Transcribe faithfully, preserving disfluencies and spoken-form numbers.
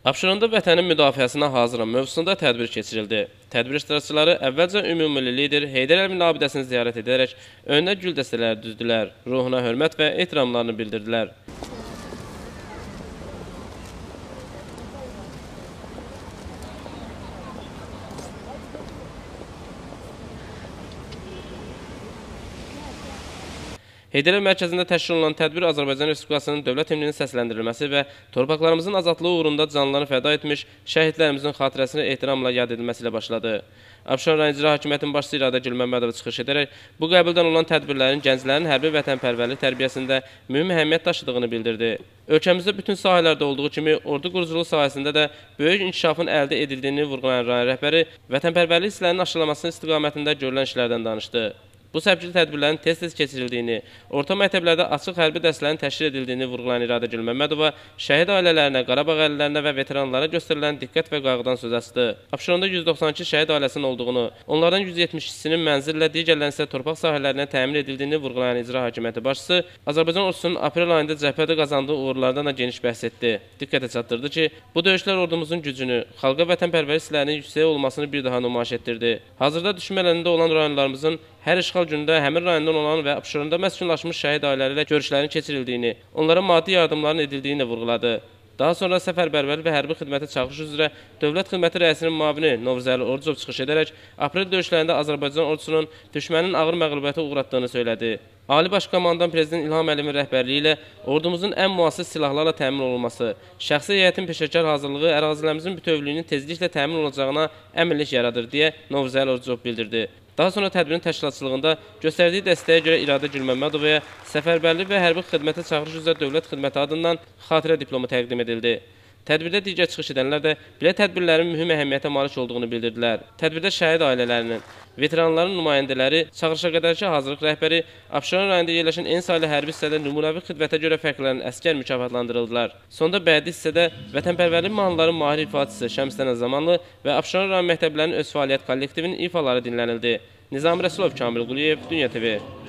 Abşeronda vətənin müdafiəsinə hazıram mövzusunda tədbir keçirildi. Tədbir iştirakçıları əvvəlcə ümumi lider Heydər Əliyevin abidəsini ziyarət edərək önünə gül dəstələri düzdülər, ruhuna hörmət və ehtiramlarını bildirdilər. Heydər Əliyev mərkəzində təşkil olunan tədbir Azərbaycan Respublikasının dövlət himninin səsləndirilməsi və torpaqlarımızın azadlığı uğrunda canlarını fəda etmiş şəhidlərimizin xatirəsinə ehtiramla yad edilməsi ilə başladı. Abşeron rayon İcra Hakimiyyətinin başçısı İradə Gülməmmədova çıxış edərək bu qəbuldan olan tədbirlərin gənclərin hərbi vətənpərvərlik tərbiyəsində mühüm əhəmiyyət daşıdığını bildirdi. Ölkəmizdə bütün sahələrdə olduğu kimi ordu quruculuğu sahəsində də böyük inkişafın əldə edildiyini vurğulayan rayon rəhbəri vətənpərvərlik hisslərinin aşılaması istiqamətində görülən işlərdən danışdı. Bu səpkili tədbirlərin tez-tez keçirildiyini, orta məktəblərdə açıq hərbi dərslərin təşkil edildiyini vurğulayan İradə Gülməmmədova şəhid ailələrinə, Qarabağ əhalilərinə və veteranlara göstərilən diqqət və qayğıdan söz açdı. Abşeronda yüz doxsan iki şəhid ailəsinin olduğunu, onlardan yüz yetmiş ikisinin mənzillə, digərlərinin isə torpaq sahələrinə təmin edildiyini vurğulayan İcra Hakimiyyəti başçısı Azərbaycan ordusunun aprel ayında cəbhədə qazandığı uğurlardan da geniş bəhs etdi. Diqqətə çatdırdı ki, bu döyüşlər ordumuzun gücünü, xalqa vətənpərvərlik hisslərinin yüksək olmasını bir daha nümayiş etdirdi. Hazırda düşmən əlində olan rayonlarımızın hər işğal günündə həmin rayondan olan və Abşeronda məskunlaşmış şəhid ailələri ilə görüşlərin keçirildiyini, onlara maddi yardımların edildiyini vurğuladı. Daha sonra səfərbərvərlik və hərbi xidmətə çağırış üzrə Dövlət Xidməti rəisinin müavini Novruzəli Orucov çıxış edərək aprel döyüşlərində Azərbaycan ordusunun düşmənin ağır məğlubiyyətə uğratdığını söylədi. Ali Baş Komandan Prezident İlham Əliyevin rəhbərliyi ilə ordumuzun ən müasir silahlarla təmin olunması, şəxsi heyətin peşəkar hazırlığı ərazilərimizin bütövlüyünün tezliklə təmin olacağına əminlik yaradır deyə Novruzəli Orucov bildirdi. Daha sonra tədbirin təşkilatçılığında göstərdiyi dəstəyə görə İradə Gülməmmədovaya səfərbərlik və hərbi xidmətə çağırış üzrə dövlət xidməti adından xatirə diplomu təqdim edildi. Tədbirdə digər çıxış edənlər də belə tədbirlərin mühüm əhəmiyyətə malik olduğunu bildirdilər. Tədbirdə şəhid ailələrinin, veteranların nümayəndələri, çağırışa qədərki hazırlıq rəhbəri, Abşeron rayonunda yerləşən en saylı hərbi hissədə nümunəvi xidmətə görə fərqlənən əskər mükafatlandırıldılar. Sonda bədi hissədə vətənpərvərlik mahnıların mahir ifaçısı Şəmsənə Zamanlı və Abşeron rayon məktəblərinin öz fəaliyyət kollektivinin ifaları dinlənildi. Nizami Rəsulov, Kamil Quliyev, Dünya T V.